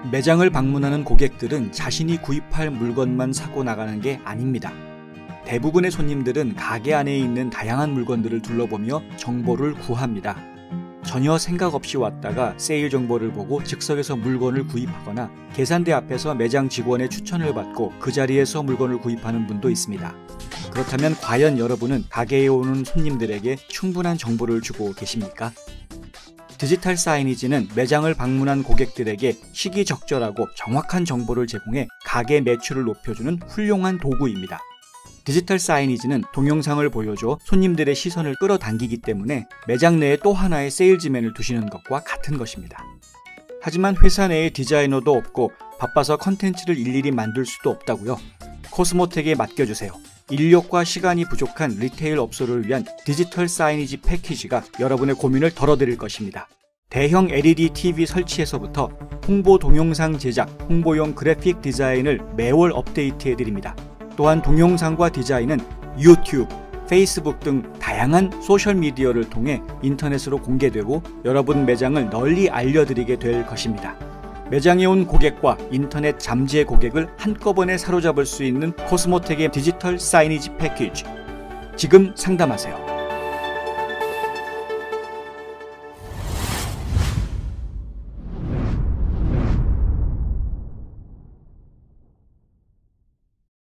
매장을 방문하는 고객들은 자신이 구입할 물건만 사고 나가는 게 아닙니다. 대부분의 손님들은 가게 안에 있는 다양한 물건들을 둘러보며 정보를 구합니다. 전혀 생각 없이 왔다가 세일 정보를 보고 즉석에서 물건을 구입하거나 계산대 앞에서 매장 직원의 추천을 받고 그 자리에서 물건을 구입하는 분도 있습니다. 그렇다면 과연 여러분은 가게에 오는 손님들에게 충분한 정보를 주고 계십니까? 디지털 사이니지는 매장을 방문한 고객들에게 시기적절하고 정확한 정보를 제공해 가게 매출을 높여주는 훌륭한 도구입니다. 디지털 사이니지는 동영상을 보여줘 손님들의 시선을 끌어당기기 때문에 매장 내에 또 하나의 세일즈맨을 두시는 것과 같은 것입니다. 하지만 회사 내에 디자이너도 없고 바빠서 컨텐츠를 일일이 만들 수도 없다고요? 코스모텍에 맡겨주세요. 인력과 시간이 부족한 리테일 업소를 위한 디지털 사이니지 패키지가 여러분의 고민을 덜어드릴 것입니다. 대형 LED TV 설치에서부터 홍보 동영상 제작, 홍보용 그래픽 디자인을 매월 업데이트해드립니다. 또한 동영상과 디자인은 유튜브, 페이스북 등 다양한 소셜미디어를 통해 인터넷으로 공개되고 여러분 매장을 널리 알려드리게 될 것입니다. 매장에 온 고객과 인터넷 잠재 고객을 한꺼번에 사로잡을 수 있는 코스모텍의 디지털 사이니지 패키지. 지금 상담하세요.